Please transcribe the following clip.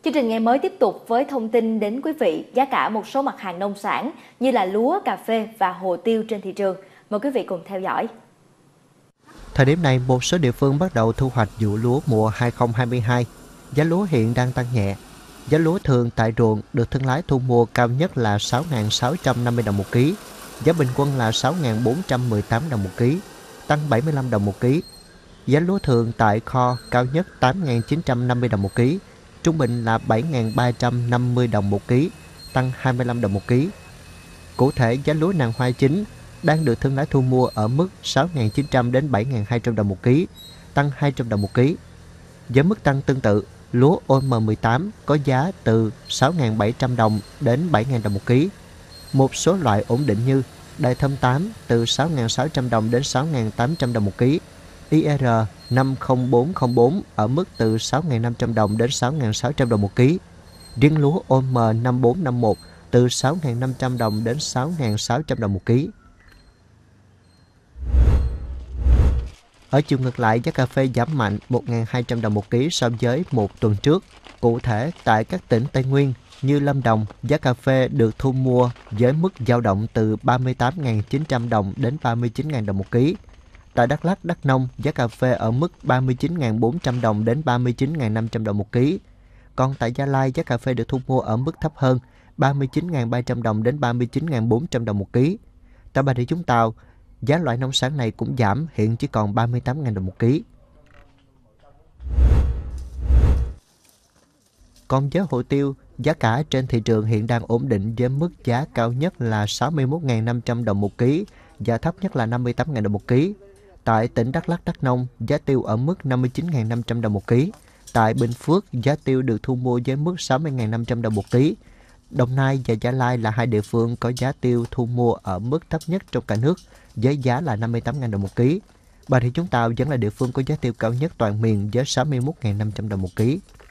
Chương trình ngày mới tiếp tục với thông tin đến quý vị giá cả một số mặt hàng nông sản như là lúa, cà phê và hồ tiêu trên thị trường. Mời quý vị cùng theo dõi. Thời điểm này, một số địa phương bắt đầu thu hoạch vụ lúa mùa 2022. Giá lúa hiện đang tăng nhẹ. Giá lúa thường tại ruộng được thương lái thu mua cao nhất là 6.650 đồng một ký. Giá bình quân là 6.418 đồng một ký, tăng 75 đồng một ký. Giá lúa thường tại kho cao nhất 8.950 đồng một ký, trung bình là 7.350 đồng một ký, tăng 25 đồng một ký. Cụ thể, giá lúa nàng hoa chính đang được thương lái thu mua ở mức 6.900 đến 7.200 đồng một ký, tăng 200 đồng một ký. Với mức tăng tương tự, lúa OM18 có giá từ 6.700 đồng đến 7.000 đồng một ký. Một số loại ổn định như Đại Thơm 8 từ 6.600 đồng đến 6.800 đồng một ký, IR 50404 ở mức từ 6.500 đồng đến 6.600 đồng một ký. Riêng lúa OM 5451 từ 6.500 đồng đến 6.600 đồng một ký. Ở chiều ngược lại, giá cà phê giảm mạnh 1.200 đồng một ký so với một tuần trước. Cụ thể, tại các tỉnh Tây Nguyên như Lâm Đồng, giá cà phê được thu mua với mức dao động từ 38.900 đồng đến 39.000 đồng một ký. Tại Đắk Lắk, Đắk Nông, giá cà phê ở mức 39.400 đồng đến 39.500 đồng một ký. Còn tại Gia Lai, giá cà phê được thu mua ở mức thấp hơn, 39.300 đồng đến 39.400 đồng một ký. Tại Bà Rịa Vũng Tàu, giá loại nông sản này cũng giảm, hiện chỉ còn 38.000 đồng một ký. Còn với hồ tiêu, giá cả trên thị trường hiện đang ổn định với mức giá cao nhất là 61.500 đồng một ký và thấp nhất là 58.000 đồng một ký. Tại tỉnh Đắk Lắk, Đắk Nông, giá tiêu ở mức 59.500 đồng một ký. Tại Bình Phước, giá tiêu được thu mua với mức 60.500 đồng một ký. Đồng Nai và Gia Lai là hai địa phương có giá tiêu thu mua ở mức thấp nhất trong cả nước, với giá là 58.000 đồng một ký. Bà Rịa Vũng Tàu vẫn là địa phương có giá tiêu cao nhất toàn miền với 61.500 đồng một ký.